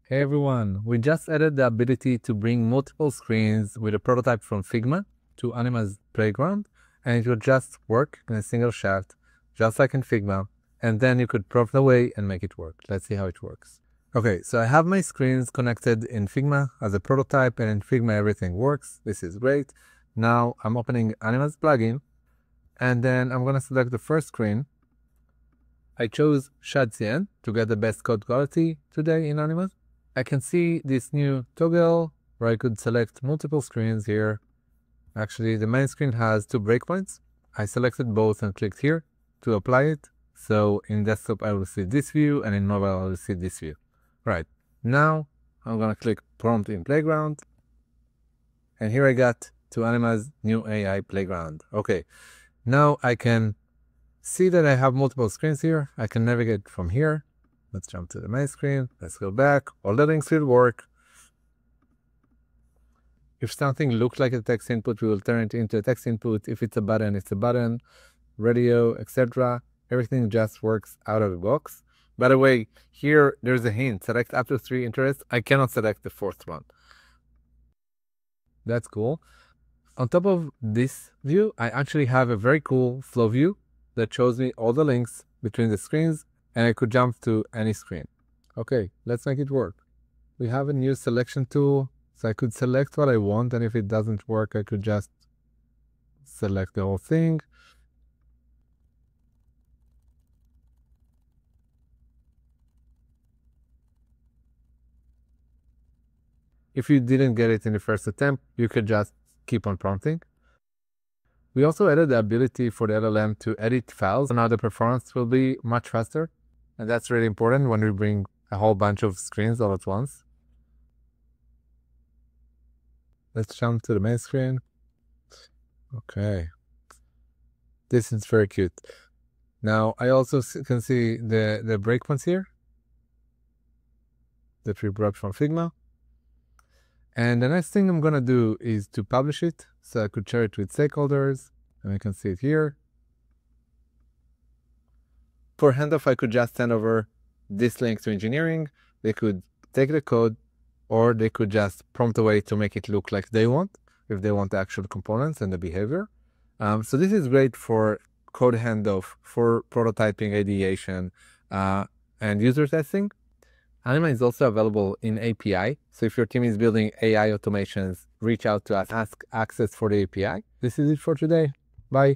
Hey everyone, we just added the ability to bring multiple screens with a prototype from Figma to Anima's Playground, and it would just work in a single shot, just like in Figma, and then you could prompt away and make it work. Let's see how it works. Okay, so I have my screens connected in Figma as a prototype, and in Figma everything works. This is great. Now I'm opening Anima's plugin, and then I'm going to select the first screen. I chose Shadcn to get the best code quality today in Anima. I can see this new toggle where I could select multiple screens here. Actually, the main screen has 2 breakpoints. I selected both and clicked here to apply it. So in desktop, I will see this view, and in mobile, I will see this view. Right, now I'm going to click Prompt in Playground. And here I got to Anima's new AI Playground. Okay, now I can see that I have multiple screens here. I can navigate from here. Let's jump to the main screen. Let's go back. All the links will work. If something looks like a text input, we will turn it into a text input. If it's a button, it's a button. Radio, etc. Everything just works out of the box. By the way, here there's a hint. Select up to 3 interests. I cannot select the 4th one. That's cool. On top of this view, I actually have a very cool flow view that shows me all the links between the screens, and I could jump to any screen. Okay, let's make it work. We have a new selection tool, so I could select what I want, and if it doesn't work, I could just select the whole thing. If you didn't get it in the first attempt, you could just keep on prompting. We also added the ability for the LLM to edit files, so now the performance will be much faster. And that's really important when we bring a whole bunch of screens all at once. Let's jump to the main screen. Okay. This is very cute. Now, I also can see the breakpoints here that we brought from Figma. And the next thing I'm going to do is to publish it, so I could share it with stakeholders, and I can see it here. For handoff, I could just send over this link to engineering. They could take the code, or they could just prompt away to make it look like they want, if they want the actual components and the behavior. So this is great for code handoff, for prototyping, ideation, and user testing. Anima is also available in API. So if your team is building AI automations, reach out to us, ask access for the API. This is it for today.